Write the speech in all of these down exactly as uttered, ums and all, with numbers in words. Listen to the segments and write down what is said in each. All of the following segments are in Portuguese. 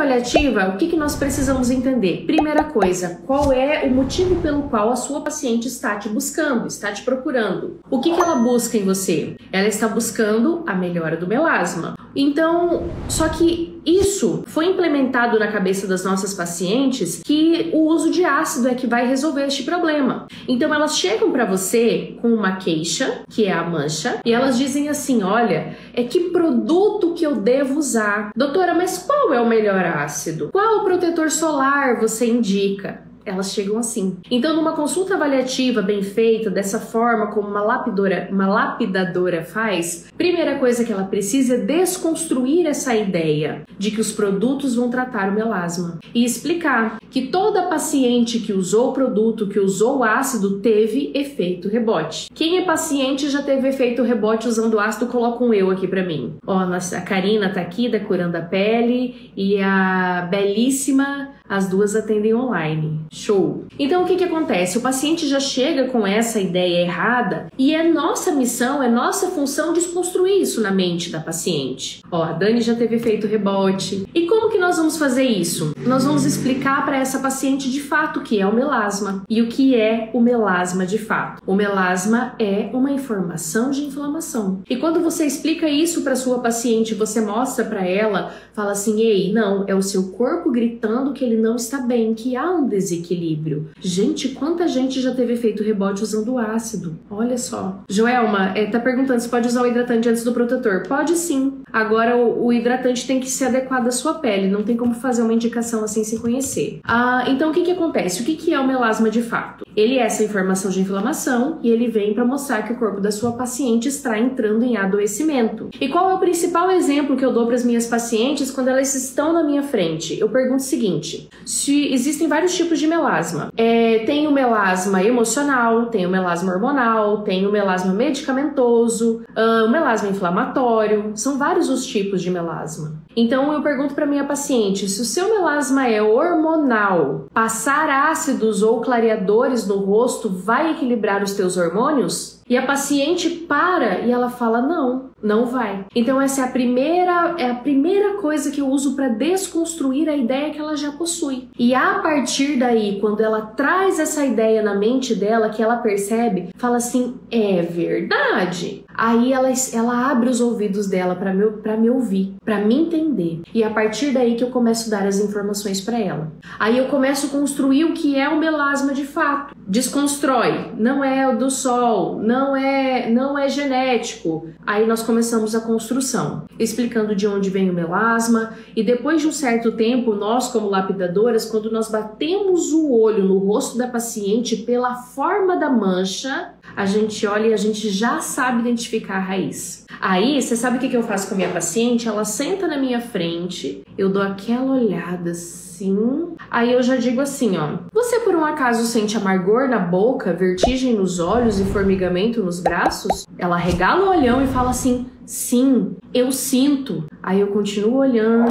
avaliativa, o que, que nós precisamos entender? Primeira coisa, qual é o motivo pelo qual a sua paciente está te buscando, está te procurando? O que, que ela busca em você? Ela está buscando a melhora do melasma. Então, só que isso foi implementado na cabeça das nossas pacientes que o uso de ácido é que vai resolver este problema. Então, elas chegam para você com uma queixa, que é a mancha, e elas dizem assim, olha, é que produto que eu devo usar? Doutora, mas qual é o melhor ácido? Qual protetor solar você indica? Elas chegam assim. Então, numa consulta avaliativa bem feita, dessa forma como uma lapidora, uma lapidadora faz, primeira coisa que ela precisa é desconstruir essa ideia de que os produtos vão tratar o melasma e explicar que toda paciente que usou o produto, que usou o ácido, teve efeito rebote. Quem é paciente já teve efeito rebote usando ácido, coloca um eu aqui pra mim. Ó, nossa, a Karina tá aqui da Curando a Pele e a Belíssima, as duas atendem online. Show! Então o que que acontece? O paciente já chega com essa ideia errada e é nossa missão, é nossa função desconstruir isso na mente da paciente. Ó, a Dani já teve efeito rebote. E como que nós vamos fazer isso? Nós vamos explicar para essa paciente de fato o que é o melasma e o que é o melasma de fato. O melasma é uma informação de inflamação. E quando você explica isso para sua paciente, você mostra para ela, fala assim, ei, não, é o seu corpo gritando que ele não está bem, que há um desequilíbrio. Gente, quanta gente já teve efeito rebote usando ácido? Olha só. Joelma, é, tá perguntando se pode usar o hidratante antes do protetor. Pode sim. Agora o, o hidratante tem que ser adequado à sua pele. Não tem como fazer uma indicação assim sem conhecer. Ah, então o que que acontece? O que que é o melasma de fato? Ele é essa informação de inflamação e ele vem para mostrar que o corpo da sua paciente está entrando em adoecimento. E qual é o principal exemplo que eu dou para as minhas pacientes quando elas estão na minha frente? Eu pergunto o seguinte, se existem vários tipos de melasma. É, tem o melasma emocional, tem o melasma hormonal, tem o melasma medicamentoso, uh, o melasma inflamatório, são vários os tipos de melasma. Então eu pergunto para minha paciente, se o seu melasma é hormonal, passar ácidos ou clareadores no rosto vai equilibrar os teus hormônios? E a paciente para e ela fala, não, não vai. Então essa é a primeira, é a primeira coisa que eu uso para desconstruir a ideia que ela já possui. E a partir daí, quando ela traz essa ideia na mente dela, que ela percebe, fala assim, é verdade. Aí ela, ela abre os ouvidos dela para me, para me ouvir, para me entender. E é a partir daí que eu começo a dar as informações para ela. Aí eu começo a construir o que é o melasma de fato. Desconstrói, não é o do sol, não é, não é genético. Aí nós começamos a construção, explicando de onde vem o melasma. E depois de um certo tempo, nós como lapidadoras, quando nós batemos o olho no rosto da paciente pela forma da mancha, a gente olha e a gente já sabe identificar a raiz. Aí, você sabe o que eu faço com a minha paciente? Ela senta na minha frente, eu dou aquela olhada assim, aí eu já digo assim, ó, você por um acaso sente amargor na boca, vertigem nos olhos e formigamento nos braços? Ela regala o olhão e fala assim, sim, eu sinto. Aí eu continuo olhando,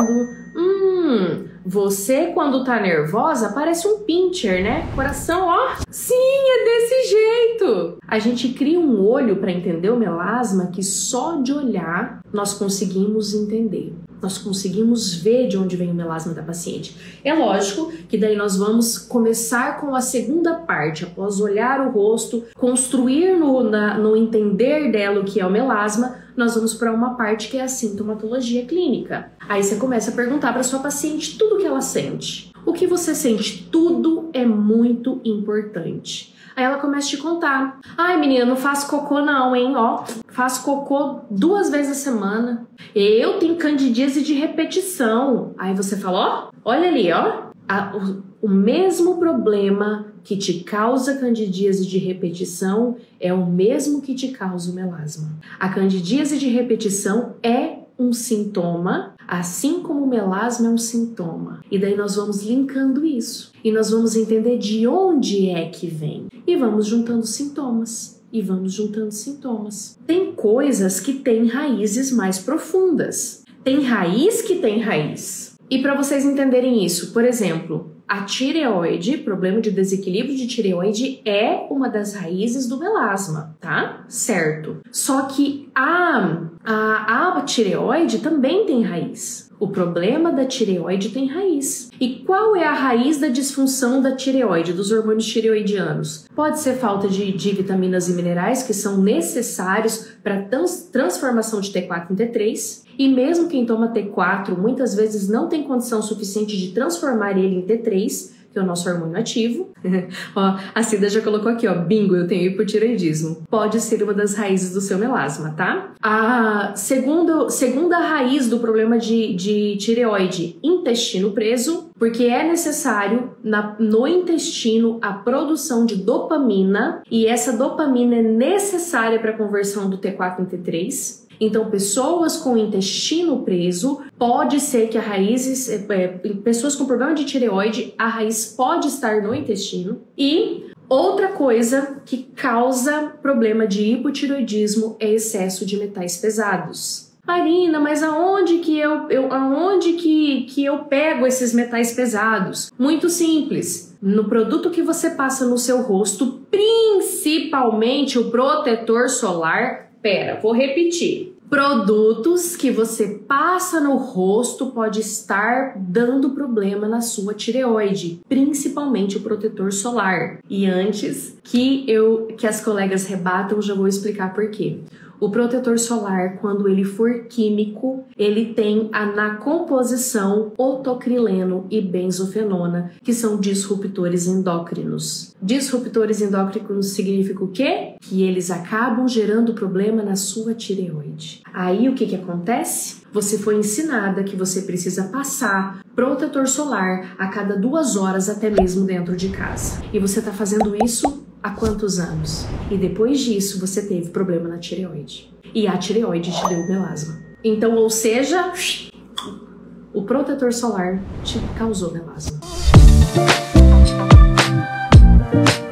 hum... Você, quando tá nervosa, parece um pincher, né? Coração, ó. Sim, é desse jeito. A gente cria um olho para entender o melasma que só de olhar nós conseguimos entender. Nós conseguimos ver de onde vem o melasma da paciente. É lógico que daí nós vamos começar com a segunda parte. Após olhar o rosto, construir no, na, no entender dela o que é o melasma, nós vamos para uma parte que é a sintomatologia clínica. Aí você começa a perguntar para sua paciente tudo o que ela sente. O que você sente? Tudo é muito importante. Aí ela começa a te contar. Ai, menina, não faço cocô não, hein? Ó, faço cocô duas vezes a semana. Eu tenho candidíase de repetição. Aí você fala, ó, olha ali, ó. A, o, o mesmo problema que te causa candidíase de repetição é o mesmo que te causa o melasma. A candidíase de repetição é um sintoma, assim como o melasma é um sintoma. E daí nós vamos linkando isso. E nós vamos entender de onde é que vem. E vamos juntando sintomas. E vamos juntando sintomas. Tem coisas que têm raízes mais profundas. Tem raiz que tem raiz. E para vocês entenderem isso, por exemplo, a tireoide, problema de desequilíbrio de tireoide é uma das raízes do melasma, tá? Certo. Só que a, a, a tireoide também tem raiz. O problema da tireoide tem raiz. E qual é a raiz da disfunção da tireoide, dos hormônios tireoidianos? Pode ser falta de, de vitaminas e minerais que são necessários para trans, transformação de T quatro em T três. E mesmo quem toma T quatro muitas vezes não tem condição suficiente de transformar ele em T três, que é o nosso hormônio ativo. Ó, a Cida já colocou aqui, ó, bingo, eu tenho hipotireoidismo. Pode ser uma das raízes do seu melasma, tá? A segunda, segunda raiz do problema de, de tireoide, intestino preso, porque é necessário na, no intestino a produção de dopamina, e essa dopamina é necessária para a conversão do T quatro em T três. Então, pessoas com intestino preso, pode ser que a raiz, é, pessoas com problema de tireoide, a raiz pode estar no intestino. E outra coisa que causa problema de hipotireoidismo é excesso de metais pesados. Marina, mas aonde que eu, eu, aonde que, que eu pego esses metais pesados? Muito simples. No produto que você passa no seu rosto, principalmente o protetor solar. Pera, vou repetir. Produtos que você passa no rosto pode estar dando problema na sua tireoide, principalmente o protetor solar. E antes que eu que as colegas rebatam, já vou explicar por quê. O protetor solar, quando ele for químico, ele tem a, na composição otocrileno e benzofenona, que são disruptores endócrinos. Disruptores endócrinos significa o quê? Que eles acabam gerando problema na sua tireoide. Aí o que que acontece? Você foi ensinada que você precisa passar protetor solar a cada duas horas, até mesmo dentro de casa. E você está fazendo isso há quantos anos? E depois disso você teve problema na tireoide. E a tireoide te deu melasma. Então, ou seja, o protetor solar te causou melasma.